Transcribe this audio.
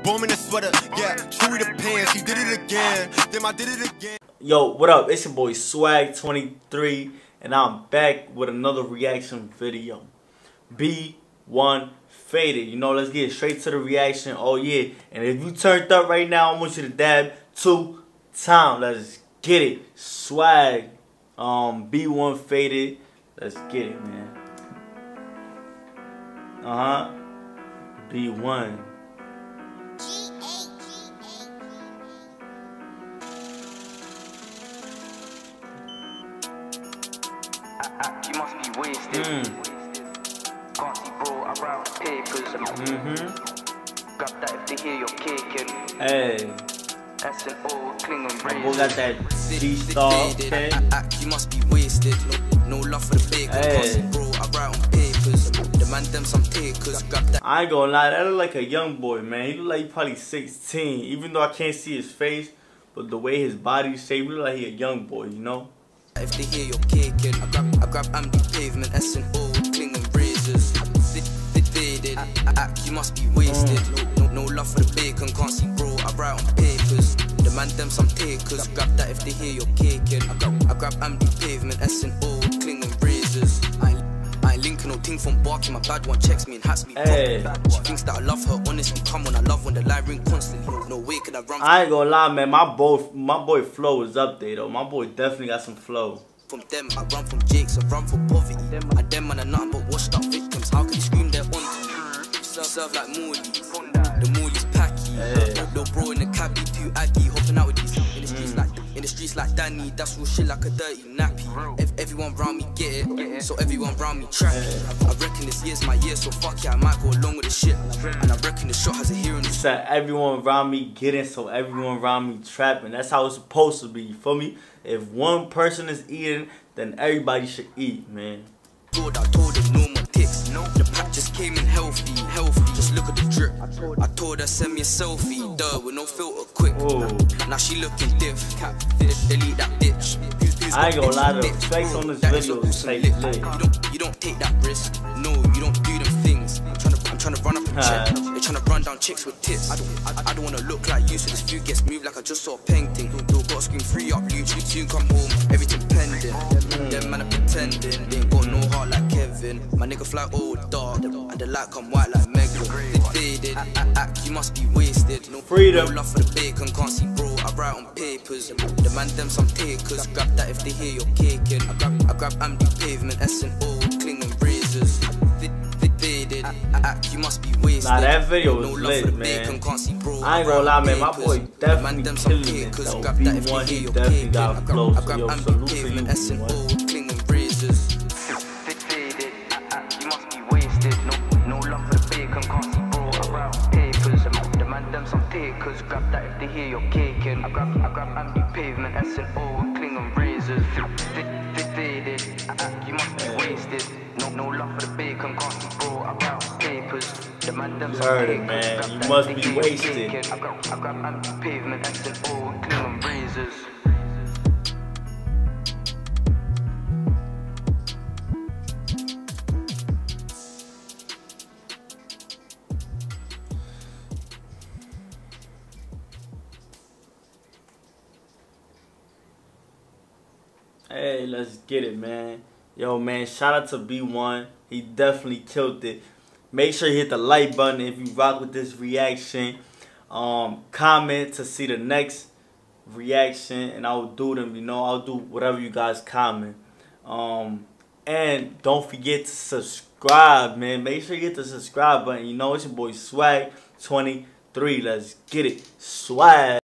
Bomb in the sweater, yeah, Chewy the pants, he did it again, then I did it again. Yo, what up? It's your boy Swag23, and I'm back with another reaction video. B1 Faded. You know, let's get straight to the reaction. Oh yeah, and if you turned up right now, I want you to dab 2 times. Let's get it. Swag. B1 Faded. Let's get it, man. B1. You must be wasted. Can't see bro around papers. Grab that if they hear you're caking. Hey. S&O, Klingon My boy got that G-Star. Okay. You must be wasted. No love for the bacon. Can't see bro around papers. Demand them some takers. Grab that. I ain't gonna lie, that look like a young boy, man. He look like he probably 16. Even though I can't see his face, but the way his body's shaped, he look like he a young boy, you know? If they hear you're caking, I grab empty pavement, S&O, Klingon razors. They faded, you must be wasted. No love for the bacon, can't see bro, I write on papers. Demand them some takers, grab that if they hear you're caking. I grab empty pavement, S&O, Klingon razors. I ain't linking no ting from barking, my bad one checks me and hats me. Hey. She thinks that I love her, honestly, come on, I love when the line ring constantly. No way could I run. I ain't gonna lie, man, my boy flow is up there though. My boy definitely got some flow. From them, I run from Jakes, I run from poverty. And them man are nothing but washed up victims. How can you scream their on? Serve like Morley. The Morley's packy. Little bro in the cabbie, too aggy, hopping out with these. In the streets like Danny, that's all shit like a dirty nappy. Everyone round me get it, so everyone round me trap it. I reckon this year's my year, so fuck yeah, I might go along with the shit. And I reckon the shot has a hearing. He said everyone around me getting, so everyone around me trapping. That's how it's supposed to be, you feel me? If one person is eating, then everybody should eat, man. I told her no more ticks. The pack just came in healthy. Just look at the drip. I told her send me a selfie, with no filter, quick. Now she looking diff. Delete that bitch. I ain't gonna lie, the face on this video is fake. You don't take that risk. No, you don't do them things. I'm trying to run up a check. They trying to run down chicks with tits. I don't wanna look like you, so this view gets moved like I just saw a painting. Still got scream free up, you soon come home, everything pending. Them man are pretending, they ain't got no heart like Kevin. My nigga fly all dark, and the light come white like Megan. They faded, you must be wasted. No love for the bacon, can't see bro, I write on papers. Demand them some takers, grab that if they hear you're caking. I grab empty pavement, S&O, Klingon razors. They faded, you must be wasted. Nah, that video was lit, man. I ain't gonna lie, man, my boy definitely killing it though. B1, he definitely got flow, so yo, salute to you, B1. You must be wasted. No love for the bacon, can't see bro around papers. Demand them some takers, grab that if they hear you're caking. I grab empty pavement, S&O, Klingon razors. They faded, you must be wasted. No love for the bacon, can't see bro around papers. Demand them some takers, man. You must be wasted. I grab empty pavement, S&O, Klingon razors. Hey, let's get it, man. Yo, man, shout out to B1. He definitely killed it. Make sure you hit the like button if you rock with this reaction. Comment to see the next reaction, and I will do them. You know, I'll do whatever you guys comment. And don't forget to subscribe, man. Make sure you hit the subscribe button. You know, it's your boy Swag23. Let's get it. Swag.